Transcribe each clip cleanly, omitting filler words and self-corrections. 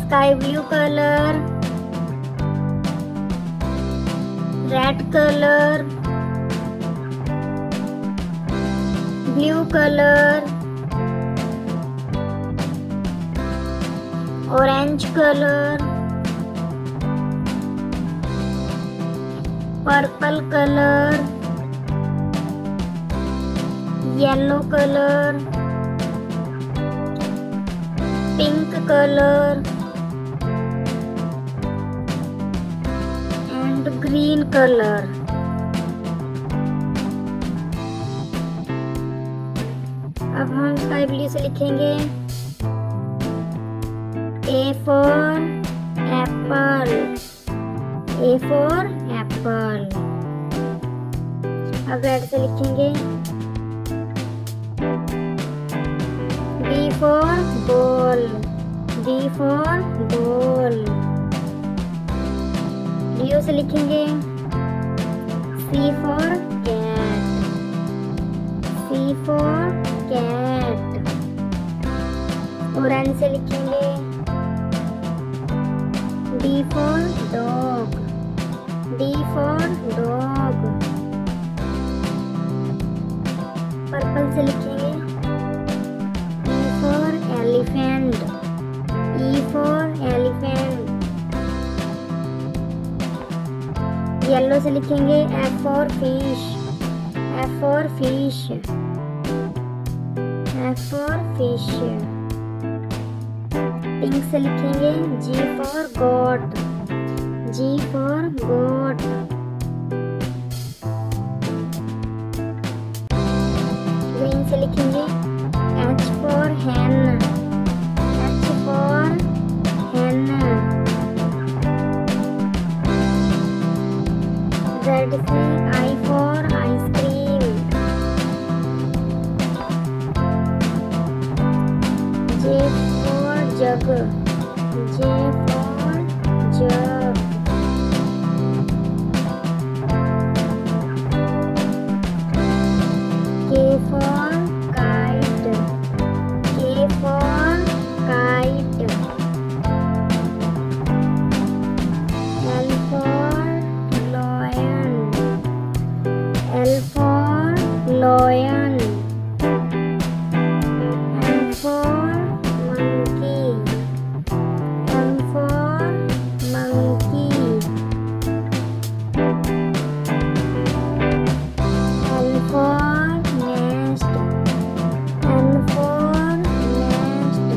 sky blue color, red color, blue color, orange color, purple color, yellow color, pink color and green color. अब हम sky blue से लिखेंगे A for apple, A for apple. अब red से लिखेंगे B for ball, B for ball. Blue से लिखेंगे C for cat, C for cat. Orange से लिखेंगे D for dog, D for dog. Purple से लिखेंगे E for elephant, E for elephant. Yellow से लिखेंगे F for fish, F for fish, F for fish. Pink से लिखेंगे G for goat, G for goat. Green से लिखेंगे H for hen, H for hen. Red से I for ice cream, J for jug, J for jug. K for kite, K for kite. L for lion, L for lion. M for monkey, M for monkey. N for nest, N for nest.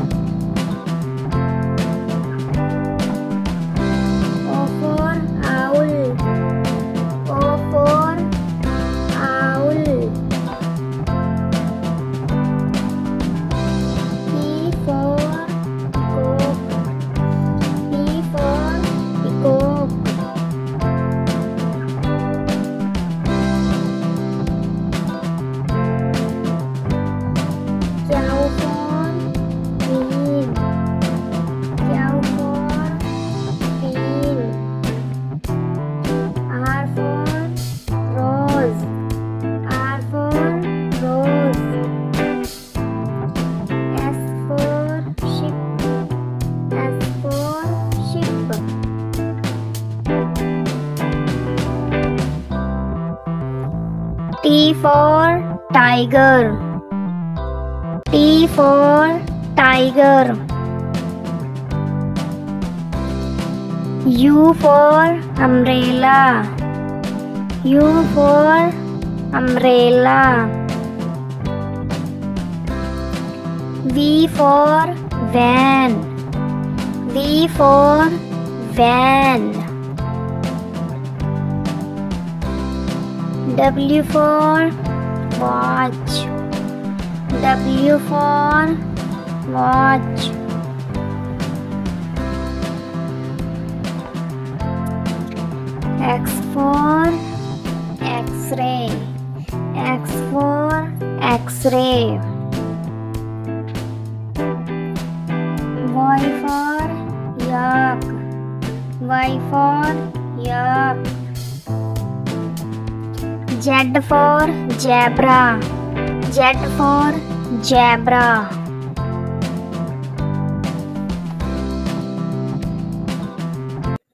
O for owl, O for owl. P for peacock, P for peacock. Cow for queen, cow for queen. R for rose, R for rose. S for ship, S for ship. T for tiger, T for tiger. U for umbrella, U for umbrella. V for van, V for van. W for watch, W for watch. X for X-ray, X for X-ray. Y for yak, Y for yak. Z for zebra, Z for zebra.